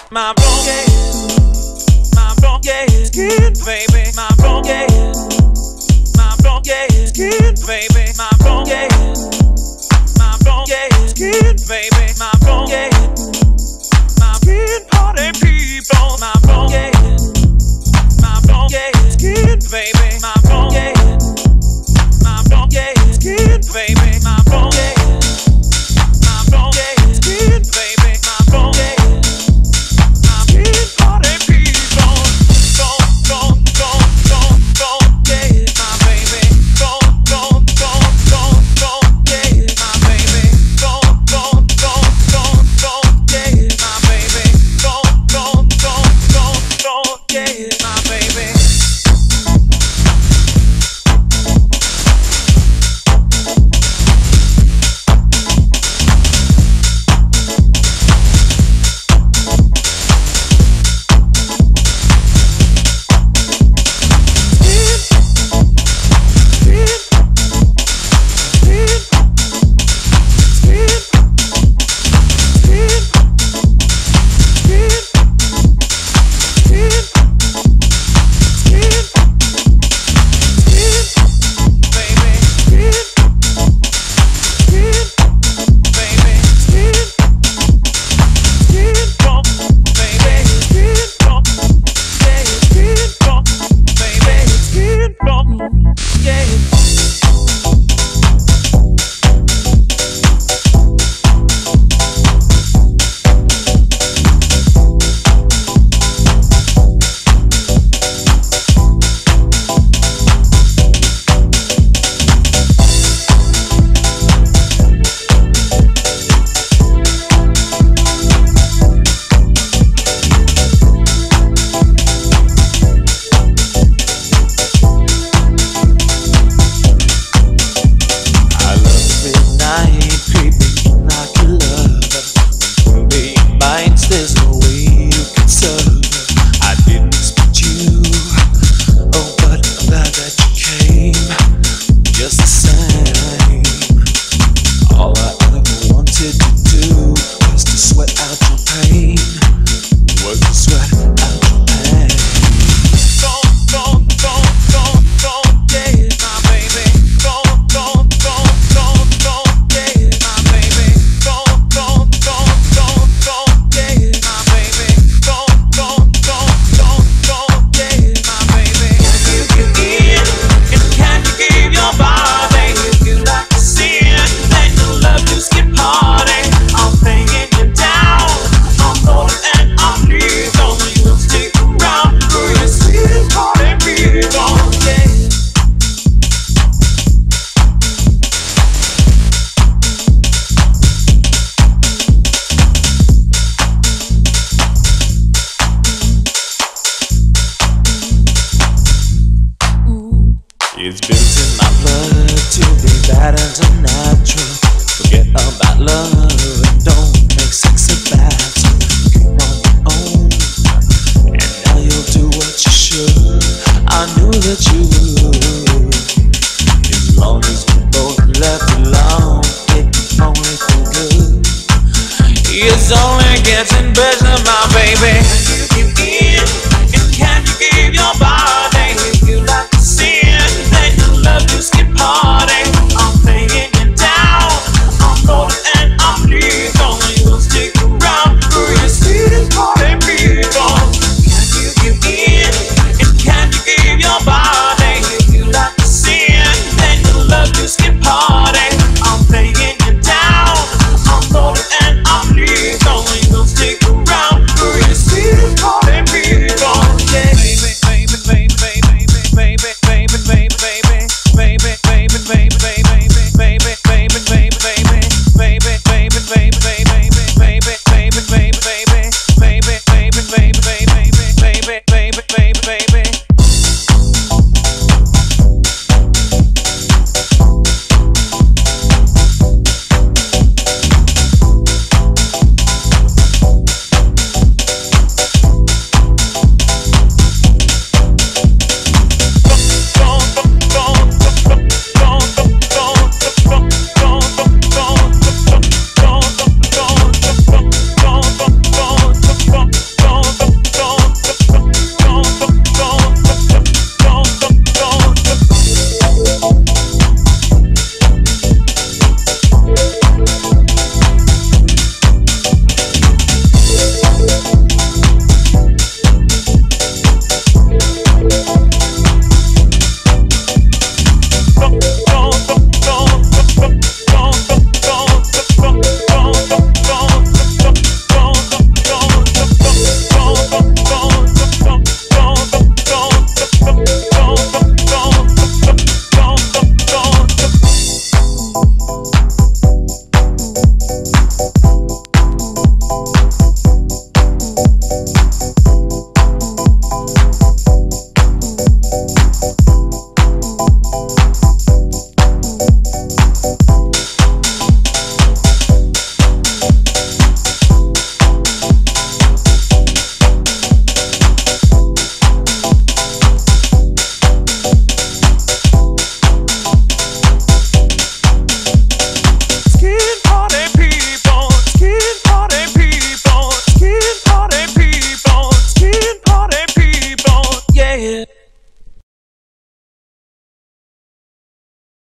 my bronchitis skin, baby, my bronchitis, my bronchitis skin, baby, my bronchitis, my bronchitis skin, baby, my bronchitis, my skin party people, my bronchitis skin, baby, my bronchitis skin, baby, my bronchitis skin, baby, my bronchitis skin party people, don't get it, my baby, don't get it, my baby, don't get it, my baby, don't get it, my baby. It's built in my blood to be bad and unnatural. Forget about love and don't make sex a battle. Keep on your own, and now you'll do what you should. I knew that you would. As long as we both left alone, it can only feel good. It's only getting better, my baby. Can you give in? And can you give your body? If you like to sin, then you love to skip party. I'm playing you down. I'm golden and I'm legal. You'll stick around for your city party people. Can you give in? And can you give your body? If you like to sin, then you love to skip party. I'm playing you down. I'm golden and I'm legal. You'll stick around for your city party people. Yeah. Baby,